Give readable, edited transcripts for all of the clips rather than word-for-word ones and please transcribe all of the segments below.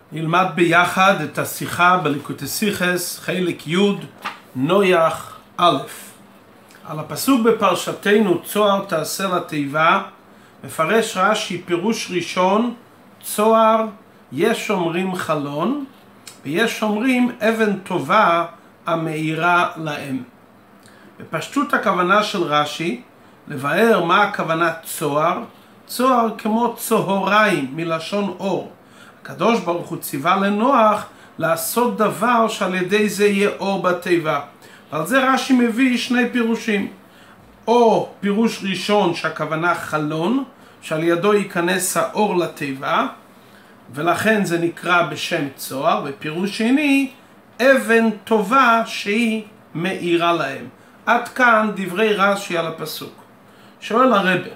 נלמד ביחד את השיחה בליקוטי שיחס, חלק י' נויח א'. על הפסוק בפרשתנו צוהר תעשה לתיבה, מפרש רש"י פירוש ראשון: צוהר יש אומרים חלון, ויש אומרים אבן טובה המאירה להם. בפשטות הכוונה של רש"י לבאר מה הכוונה צוהר. צוהר כמו צהריים מלשון אור. הקדוש ברוך הוא ציווה לנוח לעשות דבר שעל ידי זה יהיה אור בתיבה. ועל זה רש"י מביא שני פירושים. או פירוש ראשון שהכוונה חלון, שעל ידו ייכנס האור לתיבה, ולכן זה נקרא בשם צוהר. ופירוש שני, אבן טובה שהיא מאירה להם. עד כאן דברי רש"י על הפסוק. שואל הרבי,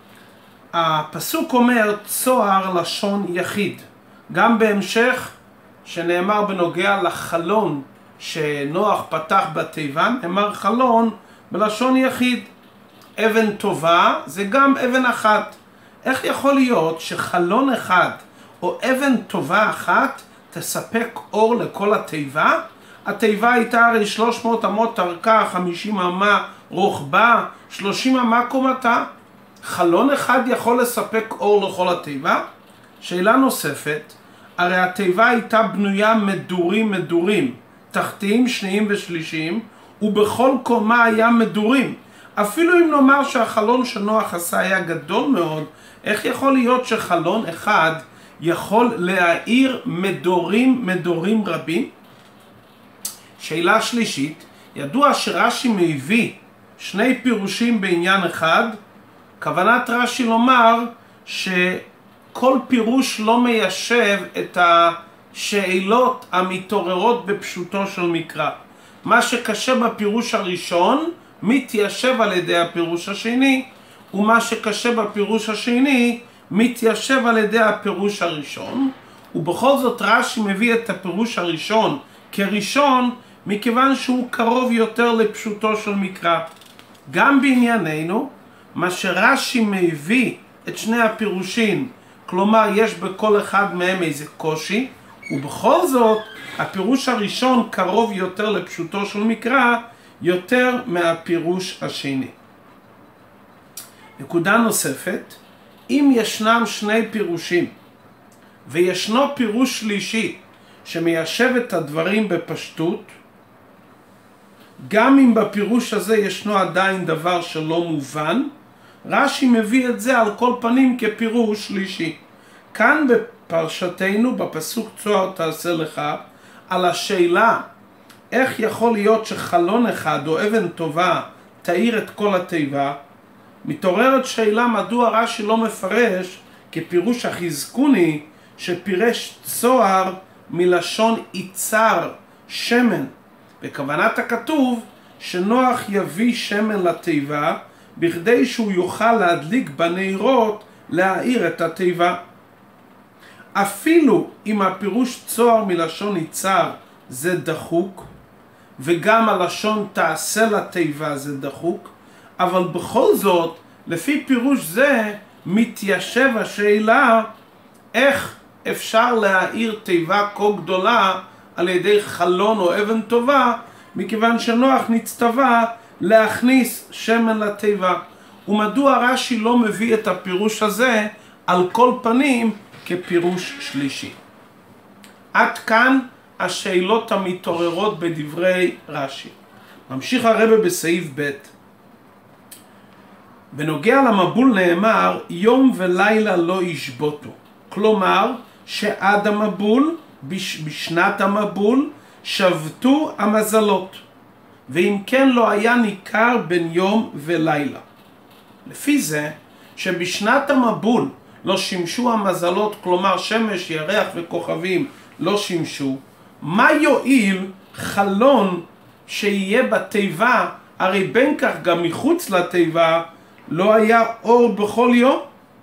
הפסוק אומר צוהר לשון יחיד. גם בהמשך שנאמר בנוגע לחלון שנוח פתח בתיבה, נאמר חלון בלשון יחיד. אבן טובה זה גם אבן אחת. איך יכול להיות שחלון אחד או אבן טובה אחת תספק אור לכל התיבה? התיבה הייתה הרי 300 אמות ארכה, 50 אמה רוחבה, 30 אמה קומתה. חלון אחד יכול לספק אור לכל התיבה? שאלה נוספת, הרי התיבה הייתה בנויה מדורים, תחתיים, שניים ושלישיים, ובכל קומה היה מדורים. אפילו אם נאמר שהחלון שנוח עשה היה גדול מאוד, איך יכול להיות שחלון אחד יכול להאיר מדורים רבים? שאלה שלישית, ידוע שרש"י מביא שני פירושים בעניין אחד. כוונת רש"י לומר שכל פירוש לא מיישב את השאלות המתעוררות בפשוטו של מקרא. מה שקשה בפירוש הראשון מתיישב על ידי הפירוש השני, ומה שקשה בפירוש השני מתיישב על ידי הפירוש הראשון. ובכל זאת רש"י מביא את הפירוש הראשון כראשון, מכיוון שהוא קרוב יותר לפשוטו של מקרא. גם בענייננו, מה שרש"י מביא את שני הפירושים, כלומר יש בכל אחד מהם איזה קושי, ובכל זאת הפירוש הראשון קרוב יותר לפשוטו של מקרא יותר מהפירוש השני. נקודה נוספת, אם ישנם שני פירושים וישנו פירוש שלישי שמיישב את הדברים בפשטות, גם אם בפירוש הזה ישנו עדיין דבר שלא מובן, רש"י מביא את זה על כל פנים כפירוש שלישי. כאן בפרשתנו בפסוק צוהר תעשה לך, על השאלה איך יכול להיות שחלון אחד או אבן טובה תאיר את כל התיבה, מתעוררת שאלה מדוע רש"י לא מפרש כפירוש החזקוני שפירש צוהר מלשון יצר, שמן. בכוונת הכתוב שנוח יביא שמן לתיבה בכדי שהוא יוכל להדליק בנרות להאיר את התיבה. אפילו אם הפירוש צוהר מלשון יצר זה דחוק, וגם הלשון תעשה לתיבה זה דחוק, אבל בכל זאת לפי פירוש זה מתיישב השאלה איך אפשר להאיר תיבה כה גדולה על ידי חלון או אבן טובה, מכיוון שנוח נצטווה להכניס שמן לתיבה. ומדוע רש"י לא מביא את הפירוש הזה על כל פנים כפירוש שלישי? עד כאן השאלות המתעוררות בדברי רש"י. ממשיך הרבי בסעיף ב'. בנוגע למבול נאמר יום ולילה לא ישבותו, כלומר שעד המבול, בשנת המבול, שבתו המזלות, ואם כן לא היה ניכר בין יום ולילה. לפי זה שבשנת המבול לא שימשו המזלות, כלומר שמש, ירח וכוכבים לא שימשו, מה יועיל חלון שיהיה בתיבה? הרי בין כך גם מחוץ לתיבה לא היה אור בכל יום.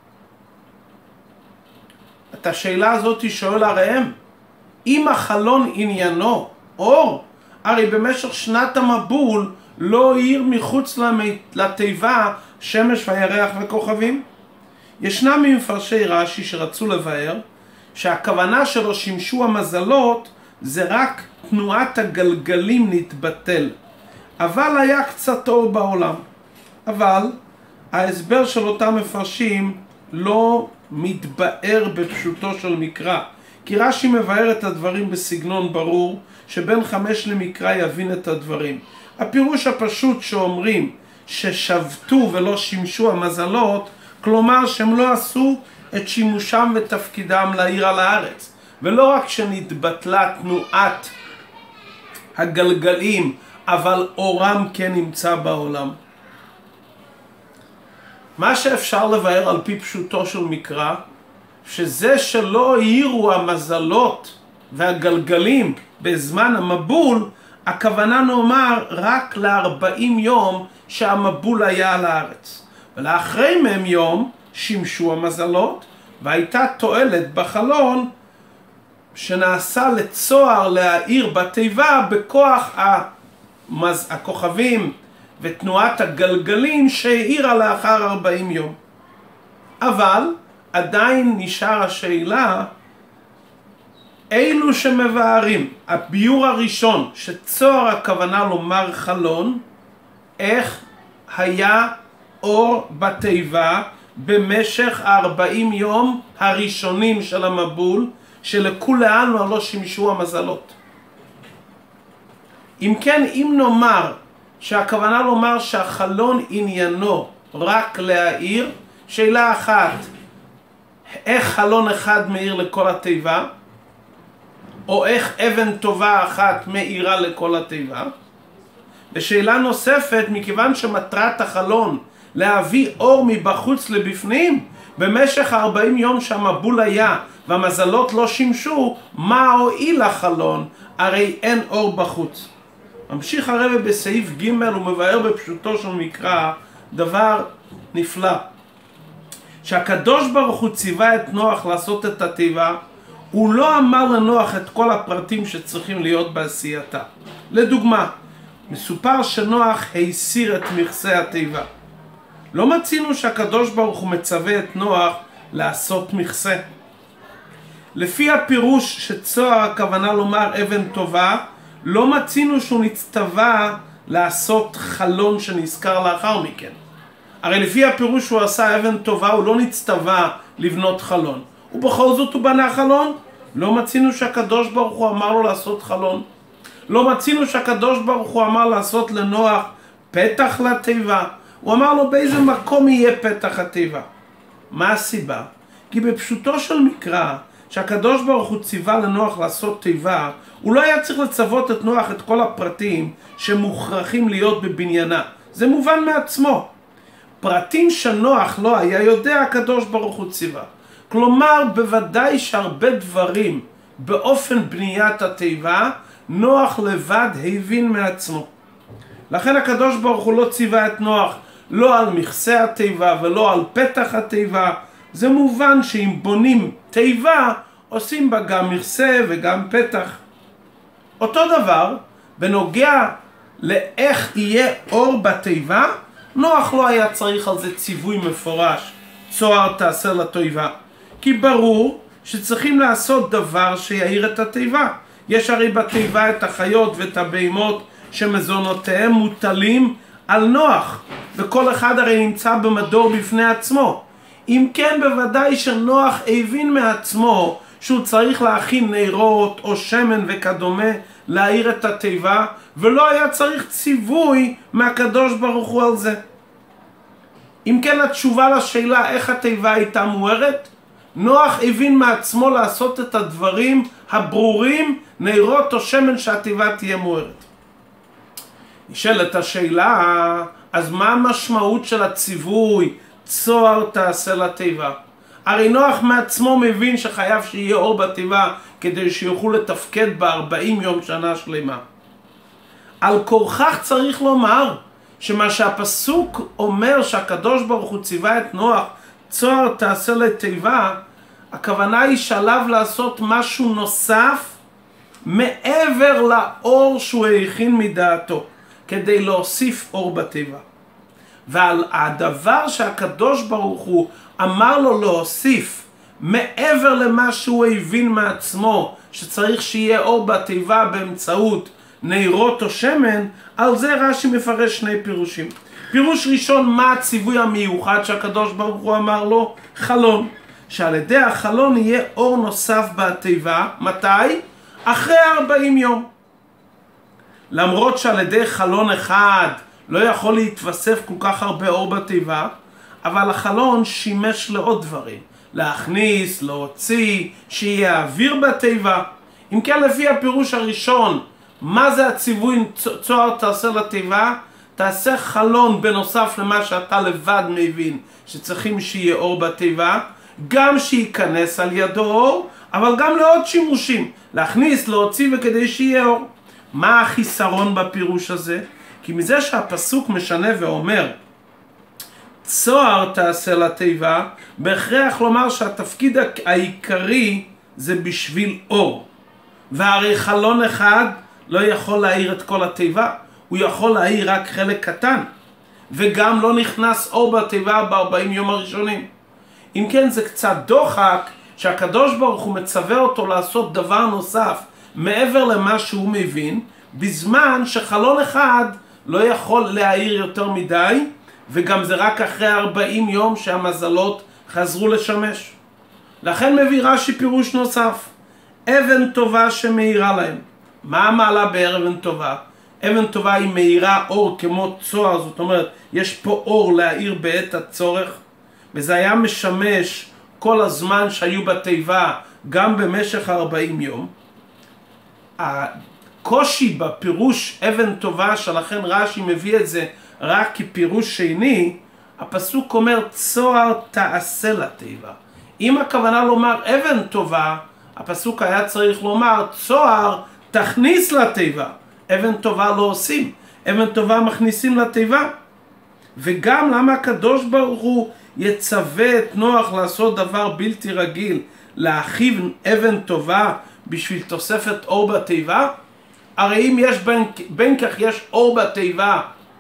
את השאלה הזאת שואל הראם, אם החלון עניינו אור, הרי במשך שנת המבול לא האיר מחוץ לתיבה שמש וירח וכוכבים. ישנם מפרשי רש"י שרצו לבאר שהכוונה שלו שימשו המזלות זה רק תנועת הגלגלים נתבטל, אבל היה קצת אור בעולם. אבל ההסבר של אותם מפרשים לא מתבאר בפשוטו של מקרא, כי רש"י מבאר את הדברים בסגנון ברור שבין 5 למקרא יבין את הדברים. הפירוש הפשוט שאומרים ששבתו ולא שימשו המזלות, כלומר שהם לא עשו את שימושם ותפקידם להאיר על הארץ, ולא רק שנתבטלה תנועת הגלגלים, אבל אורם כן נמצא בעולם. מה שאפשר לבאר על פי פשוטו של מקרא, שזה שלא האירו המזלות והגלגלים בזמן המבול, הכוונה נאמר רק ל40 יום שהמבול היה על הארץ. ולאחרי מהם יום שימשו המזלות, והייתה תועלת בחלון שנעשה לצוהר להאיר בתיבה בכוח הכוכבים ותנועת הגלגלים שהאירה לאחר 40 יום. אבל עדיין נשאר השאלה, אילו שמבארים, הביור הראשון שצוהר הכוונה לומר חלון, איך היה אור בתיבה במשך 40 יום הראשונים של המבול, שלכולנו לא שימשו המזלות. אם כן, אם נאמר שהכוונה לומר שהחלון עניינו רק להאיר, שאלה אחת, איך חלון אחד מאיר לכל התיבה, או איך אבן טובה אחת מאירה לכל התיבה. ושאלה נוספת, מכיוון שמטרת החלון להביא אור מבחוץ לבפנים, במשך 40 יום שהמבול היה והמזלות לא שימשו, מה הועיל החלון? הרי אין אור בחוץ. ממשיך הרב בסעיף ג' ומבאר בפשוטו של מקרא דבר נפלא, שהקדוש ברוך הוא ציווה את נוח לעשות את התיבה, הוא לא אמר לנוח את כל הפרטים שצריכים להיות בעשייתה. לדוגמה, מסופר שנוח הסיר את מכסה התיבה. לא מצינו שהקדוש ברוך הוא מצווה את נוח לעשות מכסה. לפי הפירוש שצוהר הכוונה לומר אבן טובה, לא מצינו שהוא נצטווה לעשות חלון שנזכר לאחר מכן. הרי לפי הפירוש שהוא עשה אבן טובה, הוא לא נצטווה לבנות חלון. ובכל זאת הוא בנה חלון. לא מצינו שהקדוש ברוך הוא אמר לו לעשות חלון. לא מצינו שהקדוש ברוך הוא אמר לעשות לנוח פתח לתיבה. הוא אמר לו באיזה מקום יהיה פתח התיבה. מה הסיבה? כי בפשוטו של מקרא, שהקדוש ברוך הוא ציווה לנוח לעשות תיבה, הוא לא היה צריך לצוות את נוח את כל הפרטים שמוכרחים להיות בבניינה. זה מובן מעצמו. פרטים שנוח לא היה יודע, הקדוש ברוך הוא ציווה. כלומר, בוודאי שהרבה דברים באופן בניית התיבה, נוח לבד הבין מעצמו. לכן הקדוש ברוך הוא לא ציווה את נוח לא על מכסה התיבה ולא על פתח התיבה. זה מובן שאם בונים תיבה, עושים בה גם מכסה וגם פתח. אותו דבר, בנוגע לאיך יהיה אור בתיבה, נוח לא היה צריך על זה ציווי מפורש, צוהר תעשה לתיבה. כי ברור שצריכים לעשות דבר שיעיר את התיבה. יש הרי בתיבה את החיות ואת הבהמות שמזונותיהם מוטלים על נוח, וכל אחד הרי נמצא במדור בפני עצמו. אם כן, בוודאי שנוח הבין מעצמו שהוא צריך להכין נרות או שמן וכדומה להאיר את התיבה, ולא היה צריך ציווי מהקדוש ברוך הוא על זה. אם כן, התשובה לשאלה איך התיבה הייתה מוארת, נוח הבין מעצמו לעשות את הדברים הברורים, נרות או שמן שהתיבה תהיה מוארת. נשאלת השאלה, אז מה המשמעות של הציווי צוהר תעשה לתיבה? הרי נוח מעצמו מבין שחייב שיהיה אור בתיבה כדי שיוכלו לתפקד ב40 יום שנה שלמה. על כורכך צריך לומר שמה שהפסוק אומר שהקדוש ברוך הוא ציווה את נוח צוהר תעשה לתיבה, הכוונה היא שעליו לעשות משהו נוסף מעבר לאור שהוא הכין מדעתו, כדי להוסיף אור בתיבה. ועל הדבר שהקדוש ברוך הוא אמר לו להוסיף מעבר למה שהוא הבין מעצמו, שצריך שיהיה אור בתיבה באמצעות נרות או שמן, על זה רש"י מפרש שני פירושים. פירוש ראשון, מה הציווי המיוחד שהקדוש ברוך הוא אמר לו? חלון. שעל ידי החלון יהיה אור נוסף בתיבה. מתי? אחרי 40 יום. למרות שעל ידי חלון אחד לא יכול להתווסף כל כך הרבה אור בתיבה, אבל החלון שימש לעוד דברים. להכניס, להוציא, שיהיה אוויר בתיבה. אם כן, לפי הפירוש הראשון, מה זה הציווי צוהר תעשה לתיבה? תעשה חלון בנוסף למה שאתה לבד מבין שצריכים שיהיה אור בתיבה, גם שייכנס על ידו אור, אבל גם לעוד שימושים, להכניס, להוציא וכדי שיהיה אור. מה החיסרון בפירוש הזה? כי מזה שהפסוק משנה ואומר צוהר תעשה לתיבה, בהכרח לומר שהתפקיד העיקרי זה בשביל אור. והרי חלון אחד לא יכול להאיר את כל התיבה, הוא יכול להאיר רק חלק קטן, וגם לא נכנס אור בתיבה ב-40 יום הראשונים. אם כן, זה קצת דוחק שהקדוש ברוך הוא מצווה אותו לעשות דבר נוסף מעבר למה שהוא מבין, בזמן שחלון אחד לא יכול להאיר יותר מדי, וגם זה רק אחרי 40 יום שהמזלות חזרו לשמש. לכן מביא רש"י פירוש נוסף, אבן טובה שמאירה להם. מה המעלה באבן טובה? אבן טובה היא מאירה אור כמו צוהר, זאת אומרת יש פה אור להאיר בעת הצורך, וזה היה משמש כל הזמן שהיו בתיבה, גם במשך 40 יום. הקושי בפירוש אבן טובה, שלכן רש"י מביא את זה רק כפירוש שני, הפסוק אומר צוהר תעשה לתיבה. אם הכוונה לומר אבן טובה, הפסוק היה צריך לומר צוהר תכניס לתיבה. אבן טובה לא עושים, אבן טובה מכניסים לתיבה. וגם למה הקדוש ברוך הוא יצווה את נוח לעשות דבר בלתי רגיל, להכיב אבן טובה בשביל תוספת אור בתיבה? הרי אם יש בין כך יש אור בתיבה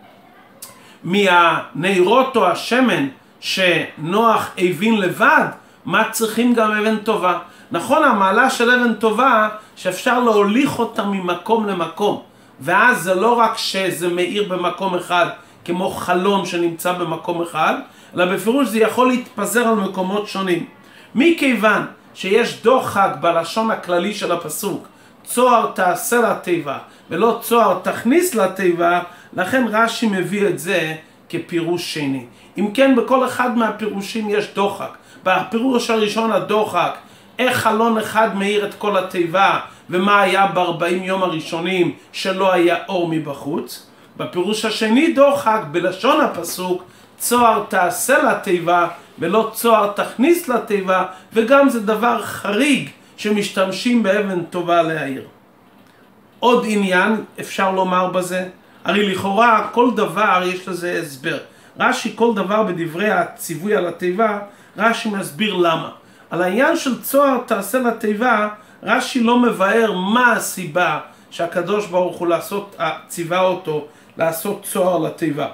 מהנרות או השמן שנוח הבין לבד, מה צריכים גם אבן טובה? נכון, המעלה של אבן טובה שאפשר להוליך אותה ממקום למקום, ואז זה לא רק שזה מאיר במקום אחד כמו חלון שנמצא במקום אחד, אלא בפירוש זה יכול להתפזר על מקומות שונים. מכיוון שיש דוחק בלשון הכללי של הפסוק צוהר תעשה לתיבה ולא צוהר תכניס לתיבה, לכן רש"י מביא את זה כפירוש שני. אם כן, בכל אחד מהפירושים יש דוחק. בפירוש הראשון הדוחק, איך חלון אחד מאיר את כל התיבה, ומה היה ב-40 יום הראשונים שלא היה אור מבחוץ. בפירוש השני דוחק בלשון הפסוק צוהר תעשה לתיבה ולא צוהר תכניס לתיבה, וגם זה דבר חריג שמשתמשים באבן טובה להאיר. עוד עניין אפשר לומר בזה, הרי לכאורה כל דבר יש לזה הסבר. רש"י כל דבר בדברי הציווי על התיבה, רש"י מסביר למה. על העניין של צוהר תעשה לתיבה, רש"י לא מבאר מה הסיבה שהקדוש ברוך הוא ציווה אותו לעשות צוהר לתיבה.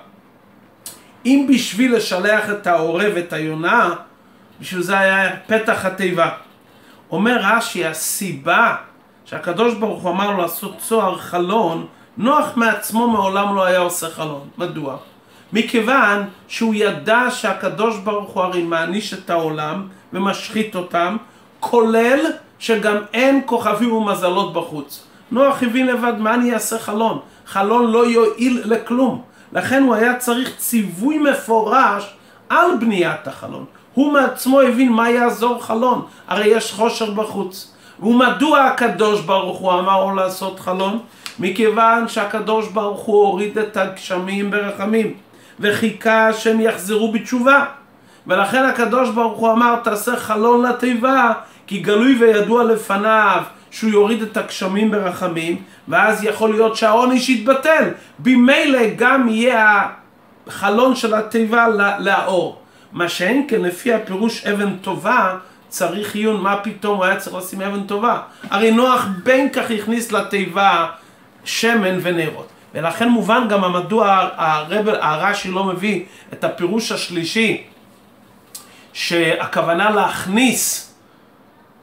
אם בשביל לשלח את העורב ואת היונה, בשביל זה היה פתח התיבה. אומר רש"י, הסיבה שהקדוש ברוך הוא אמר לו לעשות צוהר חלון, נוח מעצמו מעולם לא היה עושה חלון. מדוע? מכיוון שהוא ידע שהקדוש ברוך הוא הרי מעניש את העולם ומשחית אותם, כולל שגם אין כוכבים ומזלות בחוץ. נוח הבין לבד, מה אני אעשה חלון? חלון לא יועיל לכלום. לכן הוא היה צריך ציווי מפורש על בניית החלון. הוא מעצמו הבין מה יעזור חלון, הרי יש חושר בחוץ. ומדוע הקדוש ברוך הוא אמר לו לעשות חלון? מכיוון שהקדוש ברוך הוא הוריד את הגשמים ברחמים וחיכה שהם יחזרו בתשובה, ולכן הקדוש ברוך הוא אמר תעשה חלון לתיבה, כי גלוי וידוע לפניו שהוא יוריד את הגשמים ברחמים, ואז יכול להיות שהעונש יתבטל, במילא גם יהיה החלון של התיבה לאור. מה שאין כן לפי הפירוש אבן טובה צריך עיון, מה פתאום הוא היה צריך לשים אבן טובה? הרי נוח בין כך הכניס לתיבה שמן ונרות, ולכן מובן גם מדוע הרש"י לא מביא את הפירוש השלישי, שהכוונה להכניס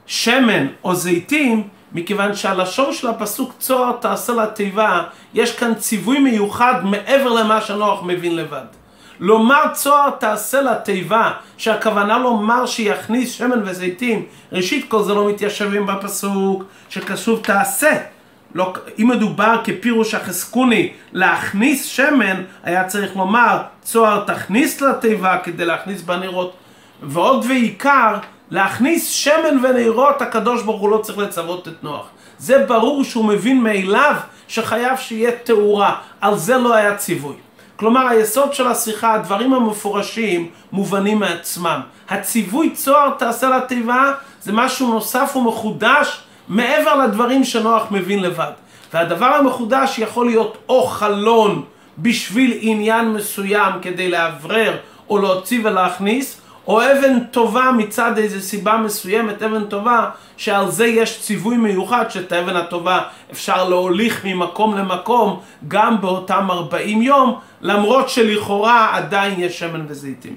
שמן או זיתים, מכיוון שהלשון של הפסוק צוהר תעשה לתיבה, יש כאן ציווי מיוחד מעבר למה שנוח מבין לבד. לומר צוהר תעשה לתיבה, שהכוונה לומר שיכניס שמן וזיתים, ראשית כל זה לא מתיישב עם בפסוק שכתוב תעשה. לא, אם מדובר כפירוש החזקוני להכניס שמן, היה צריך לומר צוהר תכניס לתיבה כדי להכניס בנרות. ועוד ועיקר, להכניס שמן ונרות, הקדוש ברוך הוא לא צריך לצוות את נוח. זה ברור שהוא מבין מאליו שחייב שיהיה תאורה, על זה לא היה ציווי. כלומר, היסוד של השיחה, הדברים המפורשים מובנים מעצמם. הציווי צוהר תעשה לתיבה זה משהו נוסף ומחודש מעבר לדברים שנוח מבין לבד. והדבר המחודש יכול להיות או חלון בשביל עניין מסוים כדי לאוורר או להוציא ולהכניס, או אבן טובה מצד איזו סיבה מסוימת, אבן טובה שעל זה יש ציווי מיוחד שאת האבן הטובה אפשר להוליך ממקום למקום גם באותם 40 יום, למרות שלכאורה עדיין יש שמן וזיתים.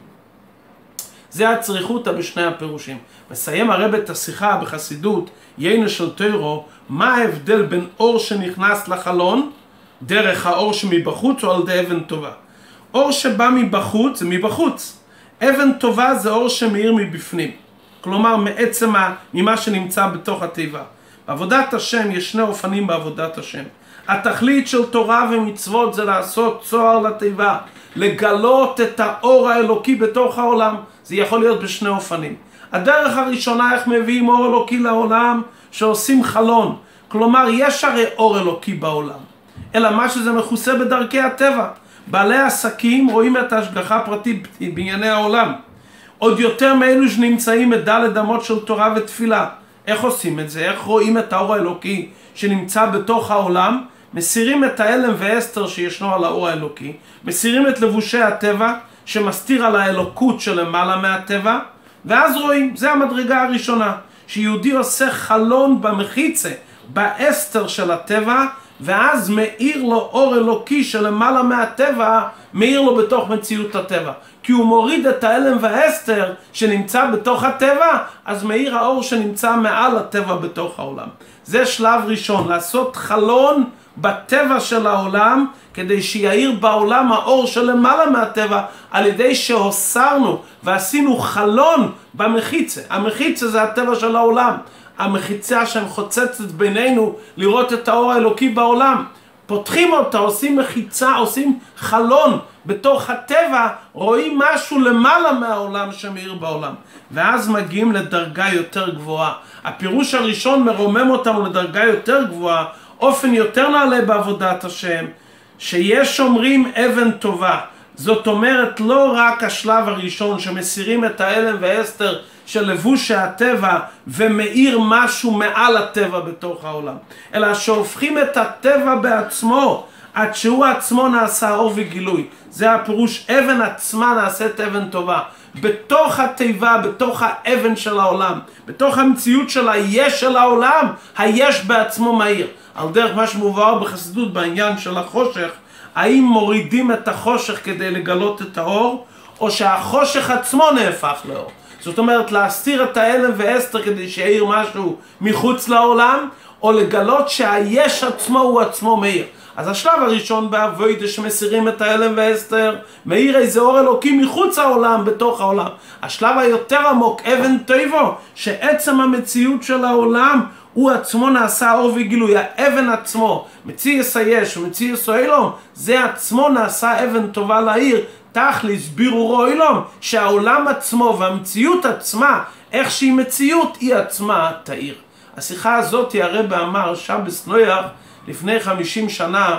זה הצריכותא בשני הפירושים. מסיים הרב את השיחה בחסידות יינה של תוירו, מה ההבדל בין אור שנכנס לחלון דרך האור שמבחוץ או על ידי אבן טובה. אור שבא מבחוץ זה מבחוץ, אבן טובה זה אור שמאיר מבפנים, כלומר מעצם ממה שנמצא בתוך התיבה. בעבודת השם יש שני אופנים בעבודת השם. התכלית של תורה ומצוות זה לעשות צוהר לתיבה, לגלות את האור האלוקי בתוך העולם. זה יכול להיות בשני אופנים. הדרך הראשונה, איך מביאים אור אלוקי לעולם, שעושים חלון. כלומר, יש הרי אור אלוקי בעולם, אלא מה שזה מכוסה בדרכי הטבע. בעלי עסקים רואים את ההשגחה הפרטית בענייני העולם. עוד יותר מאלו שנמצאים בדלת אמות של תורה ותפילה. איך עושים את זה? איך רואים את האור האלוקי שנמצא בתוך העולם? מסירים את האלם והסתר שישנו על האור האלוקי, מסירים את לבושי הטבע שמסתיר על האלוקות שלמעלה מהטבע, ואז רואים, זה המדרגה הראשונה, שיהודי עושה חלון במחיצה, באסתר של הטבע, ואז מאיר לו אור אלוקי שלמעלה מהטבע, מאיר לו בתוך מציאות הטבע. כי הוא מוריד את האלם והאסתר שנמצא בתוך הטבע, אז מאיר האור שנמצא מעל הטבע בתוך העולם. זה שלב ראשון, לעשות חלון בטבע של העולם, כדי שיעיר בעולם האור שלמעלה מהטבע, על ידי שהוסרנו ועשינו חלון במחיצה. המחיצה זה הטבע של העולם. המחיצה שחוצצת בינינו לראות את האור האלוקי בעולם. פותחים אותה, עושים מחיצה, עושים חלון בתוך הטבע, רואים משהו למעלה מהעולם שמאיר בעולם. ואז מגיעים לדרגה יותר גבוהה. הפירוש הראשון מרומם אותנו לדרגה יותר גבוהה, אופן יותר נעלה בעבודת השם, שיש אומרים אבן טובה. זאת אומרת, לא רק השלב הראשון שמסירים את האלם והאסתר של לבוש הטבע ומאיר משהו מעל הטבע בתוך העולם, אלא שהופכים את הטבע בעצמו עד שהוא עצמו נעשה אור וגילוי. זה הפירוש, אבן עצמה נעשית אבן טובה. בתוך התיבה, בתוך האבן של העולם, בתוך המציאות של היש של העולם, היש בעצמו מאיר. על דרך מה שמובא בחסידות בעניין של החושך, האם מורידים את החושך כדי לגלות את האור, או שהחושך עצמו נהפך לאור? זאת אומרת, להסתיר את האלם והאסתר כדי שיעיר משהו מחוץ לעולם, או לגלות שהיש עצמו הוא עצמו מאיר. אז השלב הראשון בעבודה שמסירים את האלם והאסתר, מאיר איזה אור אלוקי מחוץ העולם, בתוך העולם. השלב היותר עמוק, אבן טובה, שעצם המציאות של העולם הוא עצמו נעשה אור וגילוי. האבן עצמו, מציאס היש ומציאס העולם, זה עצמו נעשה אבן טובה לעיר. תכלס בירורו עולם, שהעולם עצמו והמציאות עצמה, איך שהיא מציאות, היא עצמה תאיר. השיחה הזאת הרב אמר שבס נויח לפני 50 שנה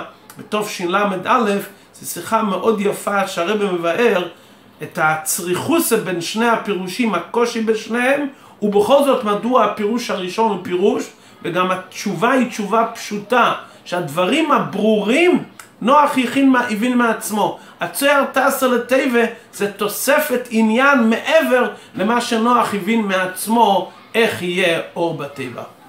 בתשל"א. זו שיחה מאוד יפה שהרב מבאר את הצריכות בין שני הפירושים, הקושי בשניהם, ובכל זאת מדוע הפירוש הראשון הוא פירוש, וגם התשובה היא תשובה פשוטה, שהדברים הברורים נוח הבין מעצמו. הצוהר תעשה לתיבה זה תוספת עניין מעבר למה שנוח הבין מעצמו איך יהיה אור בתיבה.